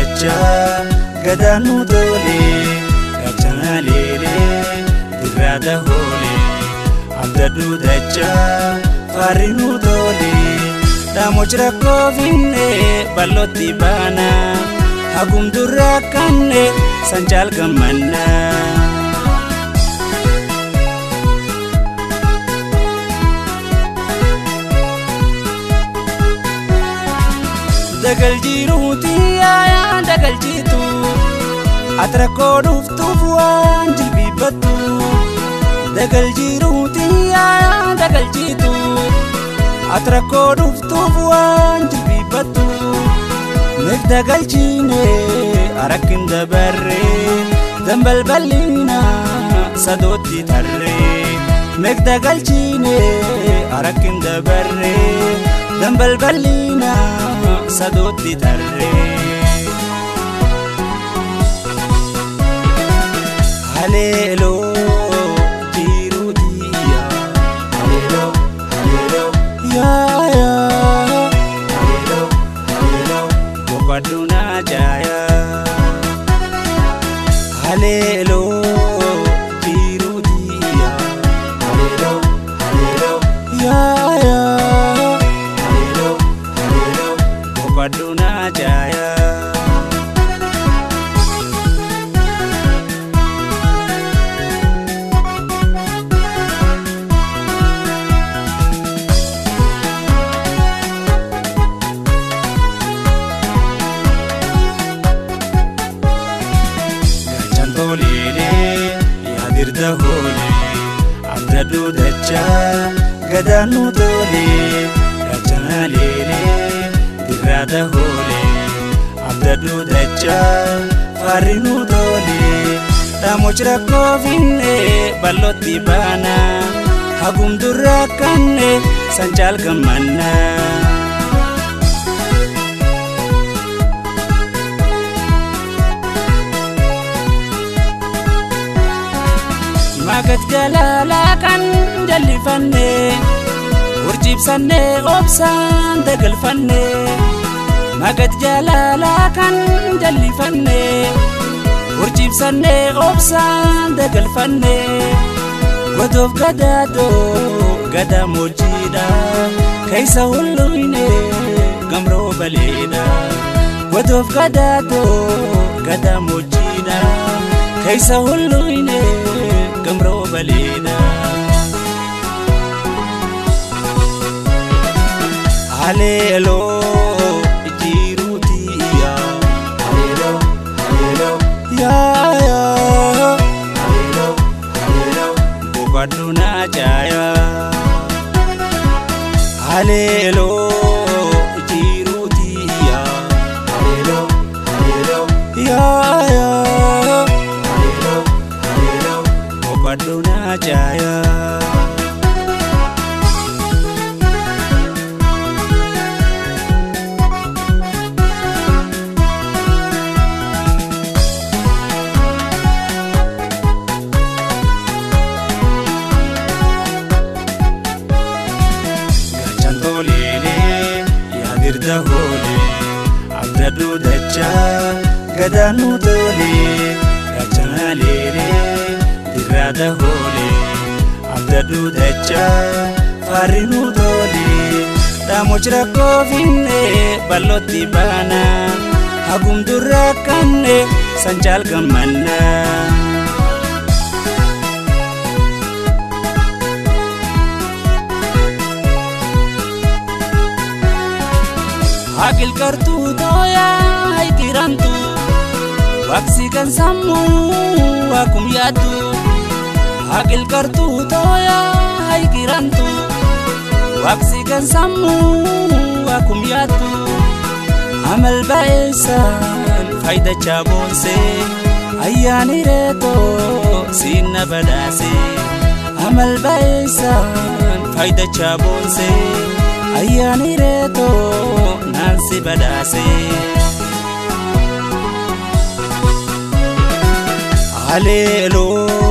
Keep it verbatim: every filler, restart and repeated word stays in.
dacha gadanu dole gachana lele dirada hole abdadu dacha farinu dole damochra kovinne baloti bana agum durakanne sanjal gamanna dagal jiruti ya dagal jitu atrako duftu wan jilbibatu dagal jiruti ya dagal jitu atrako duftu wan jilbibatu mek dagal jine arakin dabarre dambal balina sadoti tarre mek dagal jine arakin dabarre dambal balina sadoti tarre halelo jirudiya halelo halelo ya ya halelo halelo bokaduna jaya halelo jirudiya halelo halelo ya ya halelo halelo bokaduna jaya Lele ya dirda hole abdadu dacha gadanu dole gachana lele dirada hole abdadu dacha farinu dole damochra kovinne baloti bana agum durakanne sanjal gamanna magat jalala kan jalifanne urjib sanne obsan dagalfanne magat jalala kan jalifanne urjib sanne obsan dagalfanne godof gadado gada mojida kaisa hulluine gamro balida godof gadado gada mojida kaisa hulluine gamro balina halelo jirudiya halelo halelo ya ya halelo halelo bokaduna jaya halelo jirudiya halelo halelo ya ya Paduna jaya Gachanto lele ya dirda hole abdadu dacha gadanu dole gachana lele dirada hole abdadu dacha farinu dole damochra kovinne baloti bana agum durakanne sanjal gamanna agil kartu doya ikirantu waksi kan sammu akum yadu agil kartu doya ikirantu waksi kan sammu akum yadu amal baisan faida chabonse ayani reto sinna badase amal baisan faida chabonse ayani reto nansi badase halelo